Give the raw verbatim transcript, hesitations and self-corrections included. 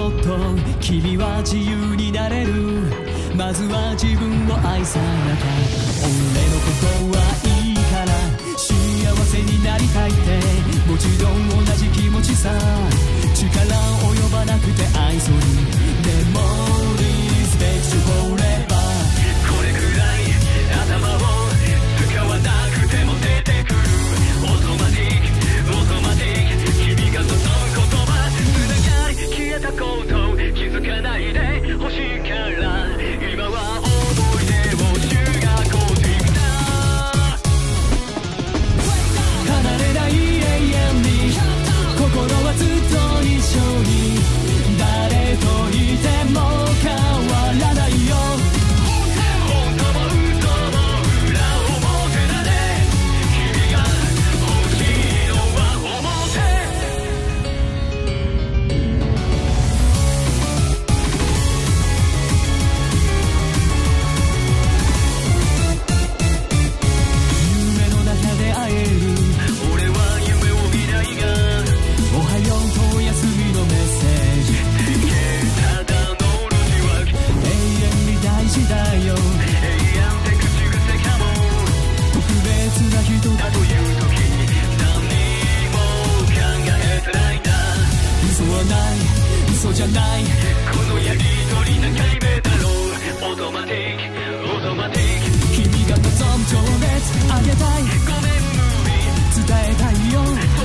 そっと君は自由になれる。まずは自分を愛さなきゃ。俺のことはいいから幸せになりたいって、もちろん同じ気持ちさ。力及ばなくて愛想にでもリスペクトフォーレバー。これくらい頭を使わなくても出てくる。オートマティックオートマティック、君が望む言葉繋がり消えたこと気づかないでほしいから、今は思い出をシュガーコーティングだ。離れない永遠に心はずっと一緒に、誰といても変わらないよ。本当も嘘も裏表だね。君が欲しいのは表。夢の中で会える。俺は夢を見ないが、おはようとおやすみのメッセージ。ただの路地は永遠に大事だよ。永遠って口癖かも。特別な人だという時に何も考えてないんだ。嘘はない嘘じゃない、このやりとり何回目だろう。オートマティックオートマティック、君が望む情熱あげたい。ごめんムービー伝えたいよ。